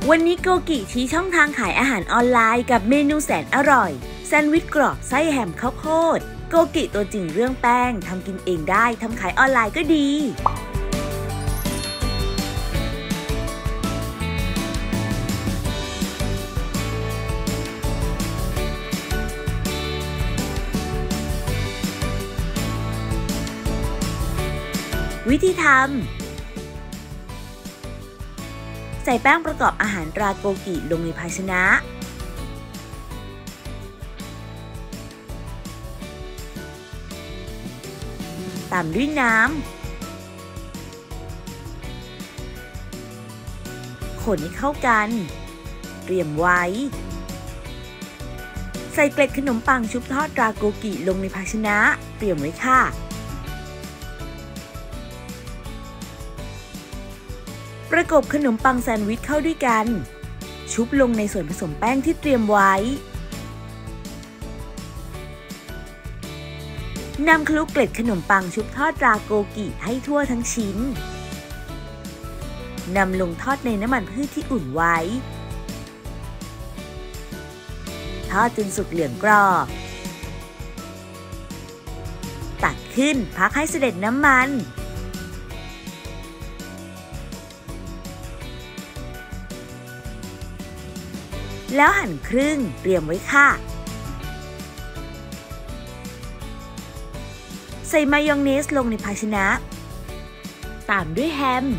วันนี้โกกิชี้ช่องทางขายอาหารออนไลน์กับเมนูแสนอร่อยแซนด์วิชกรอบไส้แฮมข้าวโพดโกกิตัวจริงเรื่องแป้งทำกินเองได้ทำขายออนไลน์ก็ดีวิธีทำใส่แป้งประกอบอาหารตราโกกิลงในภาชนะตามด้วยน้ำคนให้เข้ากันเตรียมไว้ใส่เกล็ดขนมปังชุบทอดตราโกกิลงในภาชนะเตรียมไว้ค่ะประกบขนมปังแซนด์วิชเข้าด้วยกันชุบลงในส่วนผสมแป้งที่เตรียมไว้นำคลุกเกล็ดขนมปังชุบทอดตราโกกิให้ทั่วทั้งชิ้นนำลงทอดในน้ำมันพืชที่อุ่นไว้ทอดจนสุกเหลืองกรอบตักขึ้นพักให้เสด็จน้ำมันแล้วหั่นครึ่งเตรียมไว้ค่ะใส่มายองเนสลงในภาชนะตามด้วยแฮม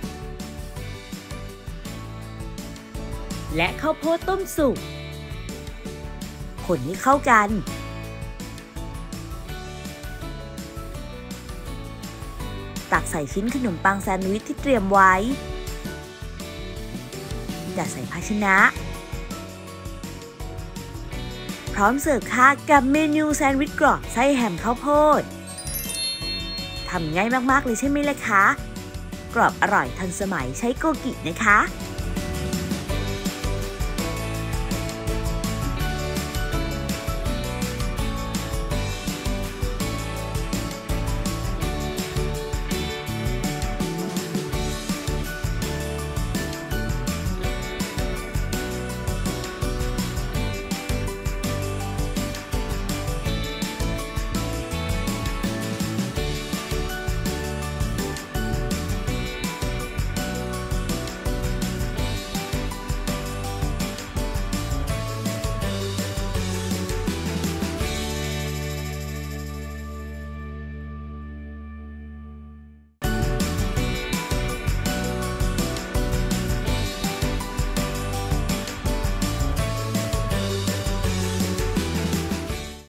และข้าวโพดต้มสุกคนให้เข้ากันตักใส่ชิ้นขนมปังแซนด์วิชที่เตรียมไว้จัดใส่ภาชนะพร้อมเสิร์ฟค่ะกับเมนูแซนด์วิชกรอบไส้แฮมข้าวโพดทำง่ายมากๆเลยใช่ไหมล่ะคะกรอบอร่อยทันสมัยใช้โกกินะคะ